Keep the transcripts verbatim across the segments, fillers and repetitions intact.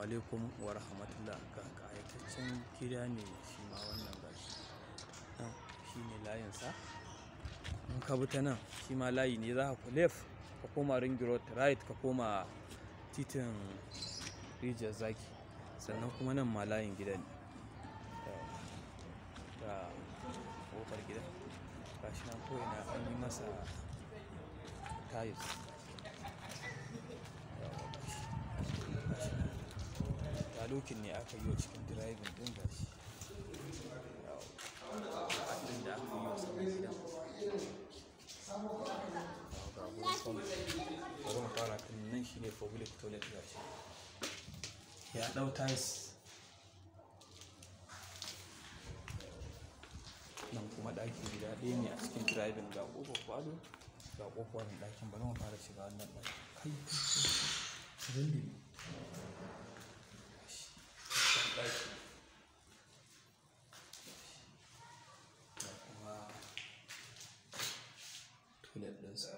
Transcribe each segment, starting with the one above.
alaikum wa rahmatullah. Ga ƙayataccen gida ne shi ma wannan gashi. Nan shi ne layinsa. In ka bi ta nan shi ma layi ne, za ka left ka koma ring road, right ka koma titin rijiyar zaki. Sannan kuma nan ma layin gida ne. Ga ƙofar gida. Gashi nan ko ina an yi masa tiles. Talokin ne aka yi wa cikin driving ɗin gashi. Abin da aka yi wa saman gidan. Ga ruwan sama. Bari mu fara tun nan shi ne public toilet gashi. Ya ɗau tiles. Nan kuma ɗakin gida ɗaya ne a cikin driving, ga ƙofar falo ga ƙofar ɗakin. Bari mu fara shiga wannan ɗakin. Kai zindi ɗaki da kuma toilet ɗinsa.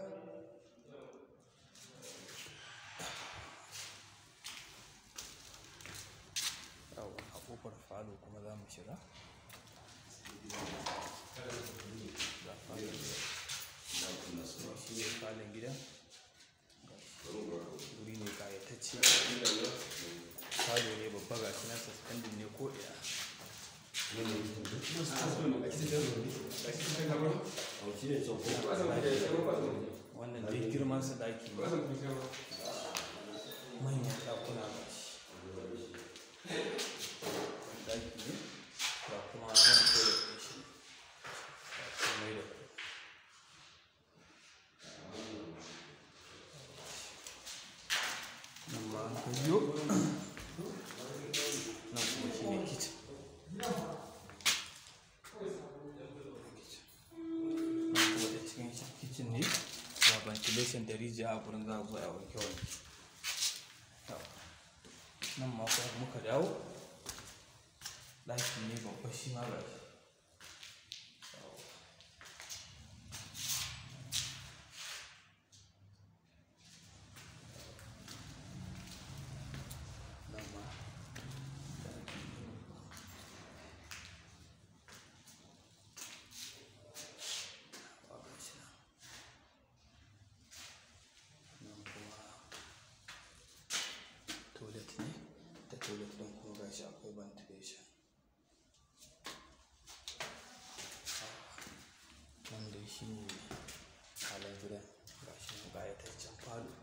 Yawwa, a ƙofar falo kuma za mu shiga. Ga falon gida. Shi ne falon gidan. Wuri ne ƙayatacce. Falo ne babba gashi nan suspended ne ko ina. Wannan dai girman sa ɗaki ne. Manyan ɗakuna gashi. Ɗaki ne ga kuma nan toilet ɗin shi. Ga komai da komai. Nan ma an biyo. Nan kuma shi ne kitchen. Nan kuma da cikin kitchen ne. Ga ventilation da rijiya a gurin za a zo a wanke wanke. Nan ma kuma muka dawo. Ɗaki ne babba shi ma gashi. Nan ma toilet ne, da toilet ɗin kuma gashi akwai ventilation. Nan dai shi ne halin gidan gashi nan ƙayataccen falo.